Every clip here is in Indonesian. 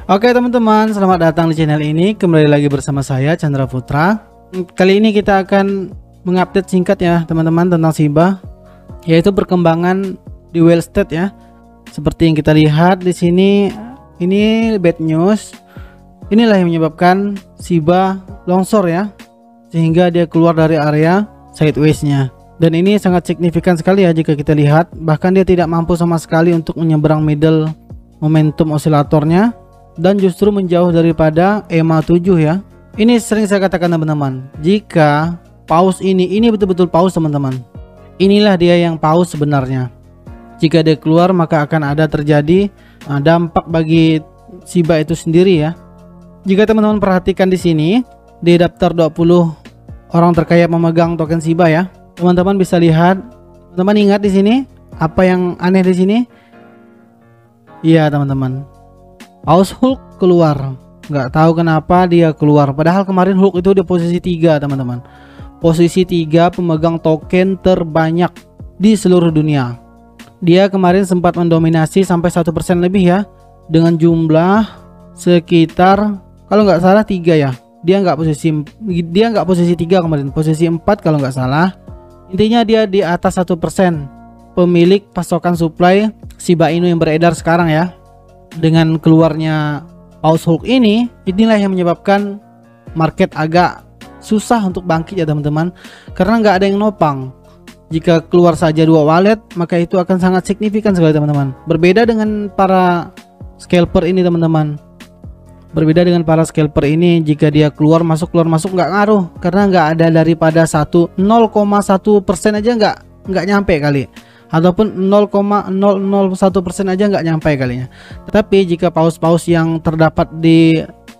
Oke teman-teman, selamat datang di channel ini. Kembali lagi bersama saya Chandra Putra. Kali ini kita akan mengupdate singkat ya teman-teman tentang Shiba, yaitu perkembangan di Whale State ya. Seperti yang kita lihat di sini, ini bad news. Inilah yang menyebabkan Shiba longsor ya, sehingga dia keluar dari area sideways-nya. Dan ini sangat signifikan sekali ya jika kita lihat. Bahkan dia tidak mampu sama sekali untuk menyeberang middle momentum osilatornya, dan justru menjauh daripada EMA 7 ya. Ini sering saya katakan teman-teman, jika pause ini betul-betul pause teman-teman. Inilah dia yang pause sebenarnya. Jika dia keluar maka akan ada terjadi dampak bagi Shiba itu sendiri ya. Jika teman-teman perhatikan di sini, di daftar 20 orang terkaya memegang token Shiba ya. Teman-teman bisa lihat, teman-teman ingat di sini apa yang aneh di sini? Iya teman-teman, Paus Hulk keluar. Nggak tahu kenapa dia keluar. Padahal kemarin Hulk itu di posisi 3 teman-teman. Posisi 3 pemegang token terbanyak di seluruh dunia. Dia kemarin sempat mendominasi sampai 1% lebih ya, dengan jumlah sekitar kalau nggak salah 3 ya. Dia nggak posisi 3 kemarin, posisi 4 kalau nggak salah. Intinya dia di atas 1% pemilik pasokan supply Shiba Inu yang beredar sekarang ya. Dengan keluarnya Paus Hulk ini, inilah yang menyebabkan market agak susah untuk bangkit ya teman-teman, karena nggak ada yang nopang. Jika keluar saja 2 wallet, maka itu akan sangat signifikan sekali teman-teman. Berbeda dengan para scalper ini teman-teman. Berbeda dengan para scalper ini, jika dia keluar masuk nggak ngaruh, karena nggak ada daripada 0,1% aja nggak nyampe kali, ataupun 0,001% aja nggak nyampe kalinya. Tetapi jika paus-paus yang terdapat di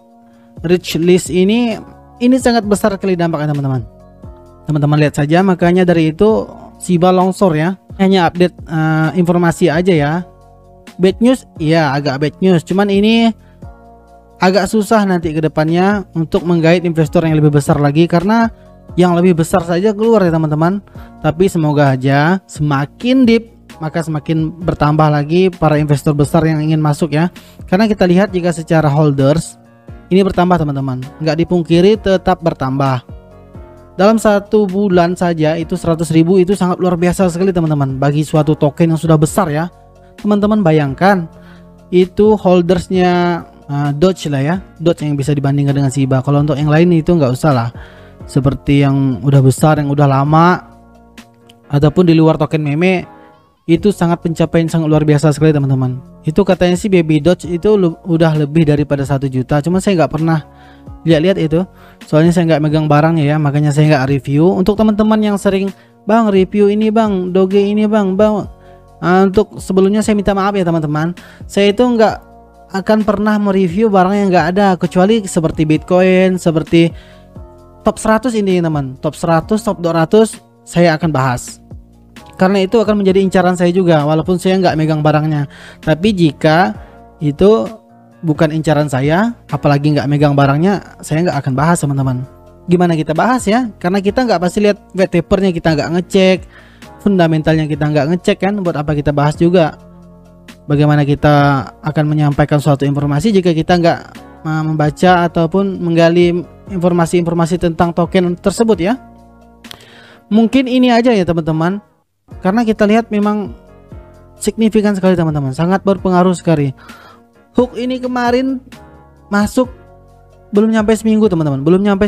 rich list ini sangat besar sekali dampaknya teman-teman. Teman-teman lihat saja, makanya dari itu Shiba longsor ya. Hanya update informasi aja ya. Bad news, iya agak bad news. Cuman ini agak susah nanti ke depannya untuk menggait investor yang lebih besar lagi, karena yang lebih besar saja keluar ya teman-teman. Tapi semoga aja semakin deep maka semakin bertambah lagi para investor besar yang ingin masuk ya. Karena kita lihat jika secara holders ini bertambah teman-teman, nggak dipungkiri tetap bertambah. Dalam 1 bulan saja itu 100.000, itu sangat luar biasa sekali teman-teman bagi suatu token yang sudah besar ya. Teman-teman bayangkan itu holdersnya Doge lah ya, Doge yang bisa dibandingkan dengan Shiba. Kalau untuk yang lain itu nggak usah lah, seperti yang udah besar, yang udah lama, ataupun di luar token meme, itu sangat pencapaian sangat luar biasa sekali teman-teman. Itu katanya sih Baby Doge itu udah lebih daripada 1 juta. Cuma saya nggak pernah lihat-lihat itu, soalnya saya nggak megang barangnya ya, makanya saya nggak review. Untuk teman-teman yang sering, bang review ini bang, Doge ini bang, untuk sebelumnya saya minta maaf ya teman-teman. Saya itu nggak akan pernah mereview barang yang nggak ada, kecuali seperti Bitcoin, seperti top 100 ini teman, top 100, top 200 saya akan bahas, karena itu akan menjadi incaran saya juga walaupun saya nggak megang barangnya. Tapi jika itu bukan incaran saya, apalagi nggak megang barangnya, saya nggak akan bahas teman-teman. Gimana kita bahas ya, karena kita nggak pasti lihat white papernya, kita nggak ngecek fundamentalnya, kita nggak ngecek kan, buat apa kita bahas juga. Bagaimana kita akan menyampaikan suatu informasi jika kita nggak membaca ataupun menggali informasi-informasi tentang token tersebut ya. Mungkin ini aja ya teman-teman, karena kita lihat memang signifikan sekali teman-teman, sangat berpengaruh sekali. Hook ini kemarin masuk belum nyampe seminggu teman-teman, belum nyampe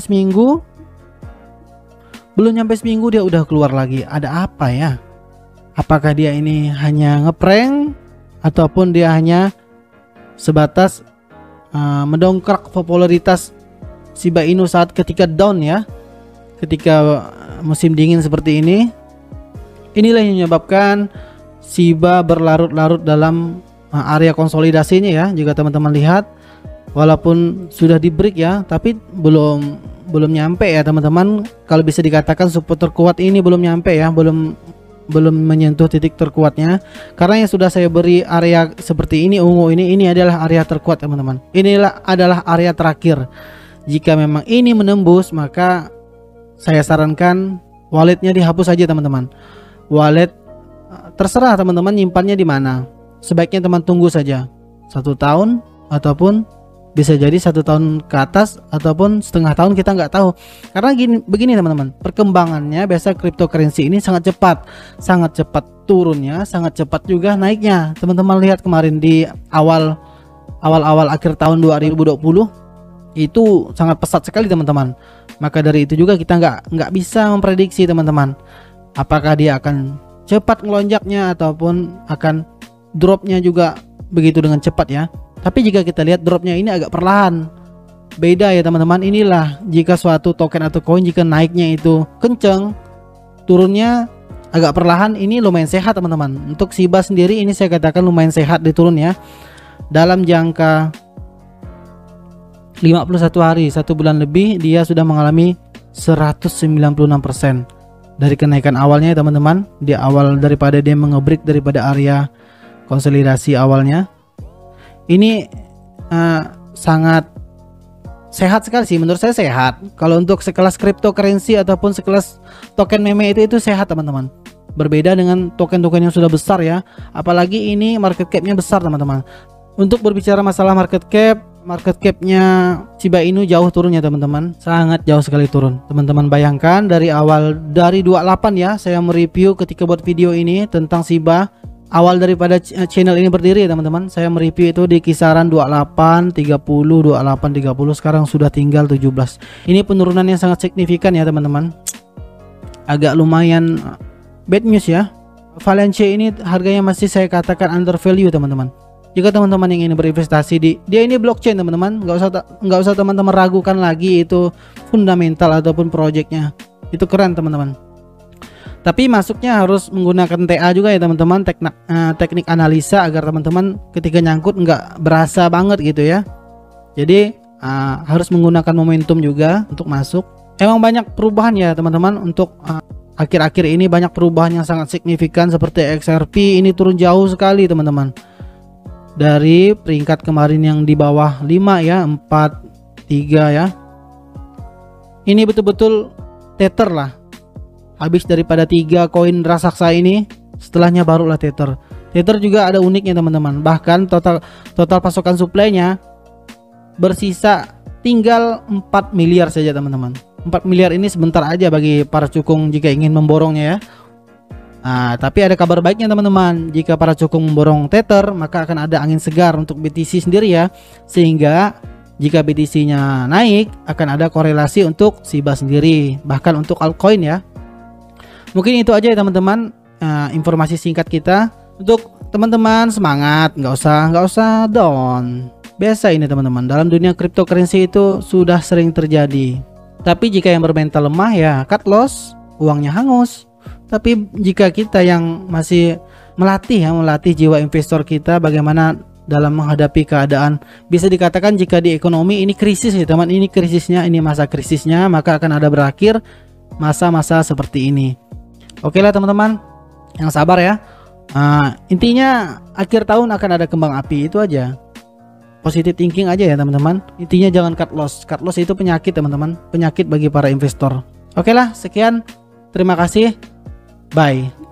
seminggu dia udah keluar lagi. Ada apa ya? Apakah dia ini hanya ngeprank, ataupun dia hanya sebatas mendongkrak popularitas Shiba Inu saat ketika down ya, ketika musim dingin seperti ini. Inilah yang menyebabkan Shiba berlarut-larut dalam area konsolidasinya ya. Jika teman-teman lihat, walaupun sudah di break ya, tapi belum nyampe ya teman-teman. Kalau bisa dikatakan support terkuat ini belum nyampe ya, belum menyentuh titik terkuatnya, karena yang sudah saya beri area seperti ini ungu ini adalah area terkuat teman-teman. Inilah adalah area terakhir. Jika memang ini menembus, maka saya sarankan walletnya dihapus saja teman-teman. Wallet terserah teman-teman nyimpannya di mana, sebaiknya teman tunggu saja 1 tahun ataupun bisa jadi 1 tahun ke atas ataupun setengah tahun, kita nggak tahu. Karena begini teman-teman, perkembangannya biasa cryptocurrency ini sangat cepat turunnya, sangat cepat juga naiknya. Teman-teman lihat kemarin di awal akhir tahun 2020 itu sangat pesat sekali teman-teman. Maka dari itu juga kita nggak bisa memprediksi teman-teman, apakah dia akan cepat melonjaknya ataupun akan dropnya juga begitu dengan cepat ya. Tapi jika kita lihat dropnya ini agak perlahan, beda ya teman-teman. Inilah jika suatu token atau koin jika naiknya itu kenceng, turunnya agak perlahan, ini lumayan sehat teman-teman. Untuk Shiba sendiri ini saya katakan lumayan sehat di turun ya. Dalam jangka 51 hari, 1 bulan lebih, dia sudah mengalami 196% dari kenaikan awalnya ya teman-teman. Di awal daripada dia mengebreak daripada area konsolidasi awalnya, ini sangat sehat sekali sih, menurut saya sehat. Kalau untuk sekelas cryptocurrency ataupun sekelas token meme itu sehat teman-teman. Berbeda dengan token-token yang sudah besar ya, apalagi ini market capnya besar teman-teman. Untuk berbicara masalah market capnya Shiba Inu jauh turunnya teman-teman, sangat jauh sekali turun. Teman-teman bayangkan dari awal, dari 28 ya, saya mereview ketika buat video ini tentang Shiba. Awal daripada channel ini berdiri ya teman-teman, saya mereview itu di kisaran 28 30, 28 30, sekarang sudah tinggal 17. Ini penurunan yang sangat signifikan ya teman-teman. Agak lumayan bad news ya. Valencia ini harganya masih saya katakan under value teman-teman. Jika teman-teman yang ingin berinvestasi dia ini blockchain teman-teman, nggak usah teman-teman ragukan lagi itu fundamental ataupun projectnya. Itu keren teman-teman. Tapi masuknya harus menggunakan TA juga ya teman-teman, teknik analisa agar teman-teman ketika nyangkut nggak berasa banget gitu ya. Jadi harus menggunakan momentum juga untuk masuk. Emang banyak perubahan ya teman-teman untuk akhir-akhir ini, banyak perubahan yang sangat signifikan seperti XRP ini turun jauh sekali teman-teman. Dari peringkat kemarin yang di bawah 5 ya, 4, 3 ya. Ini betul-betul Tether lah. Habis daripada 3 koin raksasa ini, setelahnya barulah Tether. Tether juga ada uniknya teman-teman. Bahkan total pasokan supply-nya bersisa tinggal 4 miliar saja teman-teman. 4 miliar ini sebentar aja bagi para cukung jika ingin memborongnya ya. Tapi ada kabar baiknya teman-teman. Jika para cukung memborong Tether, maka akan ada angin segar untuk BTC sendiri ya. Sehingga jika BTC-nya naik, akan ada korelasi untuk Shiba sendiri, bahkan untuk altcoin ya. Mungkin itu aja ya teman-teman, informasi singkat kita. Untuk teman-teman semangat, nggak usah down. Biasa ini teman-teman, dalam dunia cryptocurrency itu sudah sering terjadi. Tapi jika yang bermental lemah ya cut loss, uangnya hangus. Tapi jika kita yang masih melatih jiwa investor kita bagaimana dalam menghadapi keadaan, bisa dikatakan jika di ekonomi ini krisis ya teman, ini masa krisisnya, maka akan ada berakhir masa-masa seperti ini. Oke lah teman-teman, yang sabar ya. Intinya akhir tahun akan ada kembang api, itu aja. Positive thinking aja ya teman-teman. Intinya jangan cut loss. Cut loss itu penyakit teman-teman, penyakit bagi para investor. Oke lah, sekian. Terima kasih. Bye.